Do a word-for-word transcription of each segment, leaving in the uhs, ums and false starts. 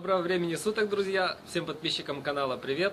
Доброго времени суток, друзья! Всем подписчикам канала привет!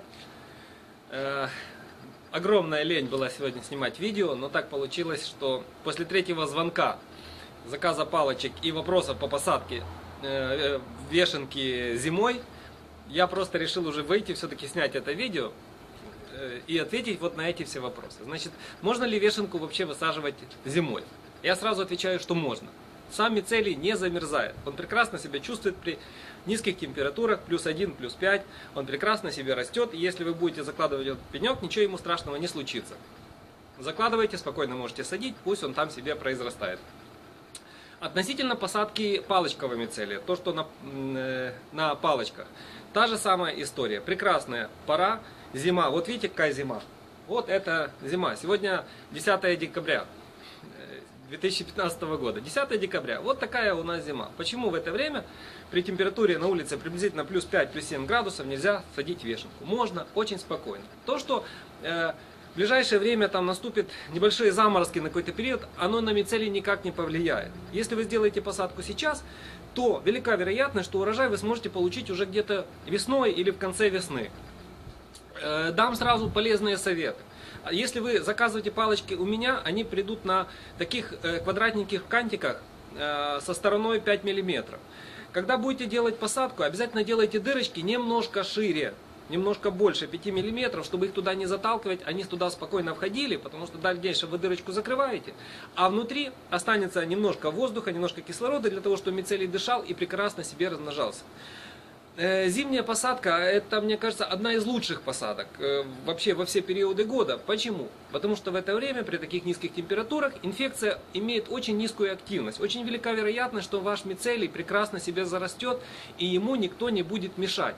Э, огромная лень была сегодня снимать видео, но так получилось, что после третьего звонка, заказа палочек и вопросов по посадке э, вешенки зимой, я просто решил уже выйти, все-таки снять это видео э, и ответить вот на эти все вопросы. Значит, можно ли вешенку вообще высаживать зимой? Я сразу отвечаю, что можно. Сам мицелий не замерзает. Он прекрасно себя чувствует при низких температурах, плюс один, плюс пять. Он прекрасно себе растет. И если вы будете закладывать этот пенек, ничего ему страшного не случится. Закладывайте, спокойно можете садить, пусть он там себе произрастает. Относительно посадки палочкового мицелия, то, что на, на палочках, та же самая история. Прекрасная пора, зима. Вот видите, какая зима? Вот это зима. Сегодня десятое декабря. две тысячи пятнадцатого года, десятое декабря, вот такая у нас зима. Почему в это время при температуре на улице приблизительно плюс пять, плюс семь градусов нельзя садить вешенку? Можно очень спокойно. То, что э, в ближайшее время там наступит небольшие заморозки на какой-то период, оно на мицелий никак не повлияет. Если вы сделаете посадку сейчас, то велика вероятность, что урожай вы сможете получить уже где-то весной или в конце весны. Э, дам сразу полезные советы. Если вы заказываете палочки у меня, они придут на таких э, квадратненьких кантиках э, со стороной пять миллиметров. Когда будете делать посадку, обязательно делайте дырочки немножко шире, немножко больше пяти миллиметров, чтобы их туда не заталкивать, они туда спокойно входили, потому что дальше вы дырочку закрываете, а внутри останется немножко воздуха, немножко кислорода, для того, чтобы мицелий дышал и прекрасно себе размножался. Зимняя посадка, это, мне кажется, одна из лучших посадок вообще во все периоды года. Почему? Потому что в это время при таких низких температурах инфекция имеет очень низкую активность. Очень велика вероятность, что ваш мицелий прекрасно себе зарастет и ему никто не будет мешать.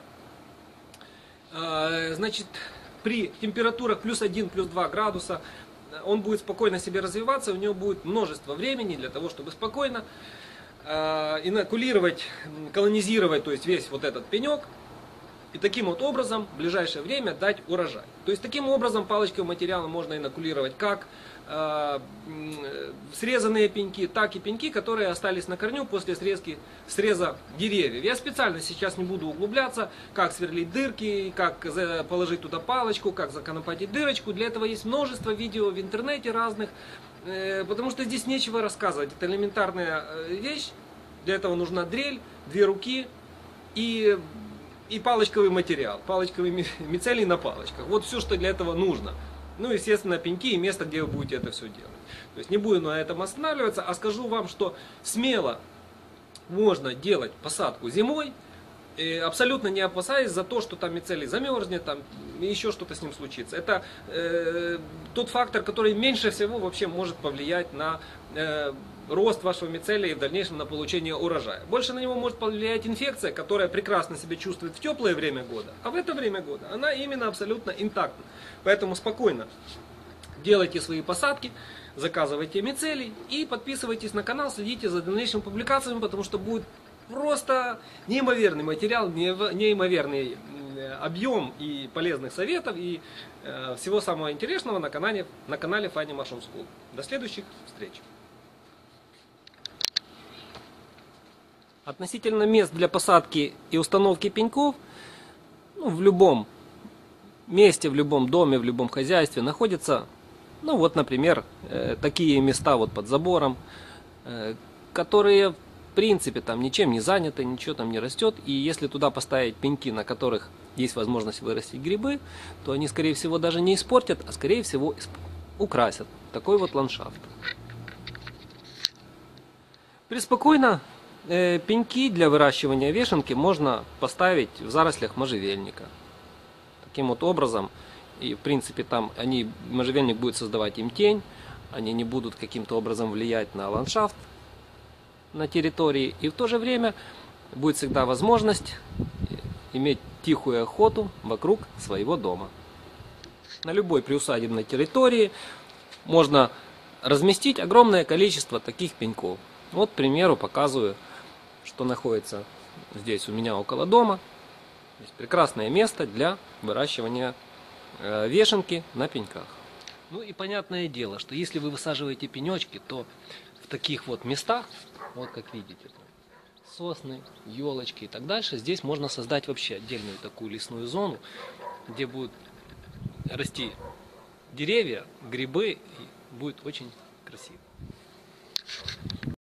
Значит, при температурах плюс один, плюс два градуса он будет спокойно себе развиваться, у него будет множество времени для того, чтобы спокойно инокулировать, колонизировать, то есть весь вот этот пенек, и таким вот образом в ближайшее время дать урожай. То есть таким образом палочковым материалом можно инокулировать как э, срезанные пеньки, так и пеньки, которые остались на корню после срезки, среза деревьев. Я специально сейчас не буду углубляться, как сверлить дырки, как положить туда палочку, как законопатить дырочку. Для этого есть множество видео в интернете разных. Потому что здесь нечего рассказывать. Это элементарная вещь. Для этого нужна дрель, две руки и, и палочковый материал. Палочковый мицелий на палочках. Вот все, что для этого нужно. Ну, естественно, пеньки и место, где вы будете это все делать. То есть не буду на этом останавливаться, а скажу вам, что смело можно делать посадку зимой, абсолютно не опасаясь за то, что там мицелий замерзнет, там еще что-то с ним случится. Это э, тот фактор, который меньше всего вообще может повлиять на э, рост вашего мицелия и в дальнейшем на получение урожая. Больше на него может повлиять инфекция, которая прекрасно себя чувствует в теплое время года, а в это время года она именно абсолютно интактна. Поэтому спокойно делайте свои посадки, заказывайте мицелий и подписывайтесь на канал, следите за дальнейшими публикациями, потому что будет просто неимоверный материал, неимоверный объем и полезных советов и э, всего самого интересного на канале, на канале Funny Mushroom School. До следующих встреч! Относительно мест для посадки и установки пеньков, ну, в любом месте, в любом доме, в любом хозяйстве находятся, ну вот, например, э, такие места вот под забором, э, которые в принципе там ничем не заняты, ничего там не растет, и если туда поставить пеньки, на которых есть возможность вырастить грибы, то они, скорее всего, даже не испортят, а скорее всего украсят такой вот ландшафт. Преспокойно э, пеньки для выращивания вешенки можно поставить в зарослях можжевельника. Таким вот образом, и в принципе там они, можжевельник будет создавать им тень, они не будут каким-то образом влиять на ландшафт на территории, и в то же время будет всегда возможность иметь тихую охоту вокруг своего дома. На любой приусадебной территории можно разместить огромное количество таких пеньков. Вот, к примеру, показываю, что находится здесь у меня около дома. Здесь прекрасное место для выращивания э, вешенки на пеньках. Ну и понятное дело, что если вы высаживаете пенечки, то в таких вот местах, вот как видите, сосны, елочки и так дальше. Здесь можно создать вообще отдельную такую лесную зону, где будут расти деревья, грибы, и будет очень красиво.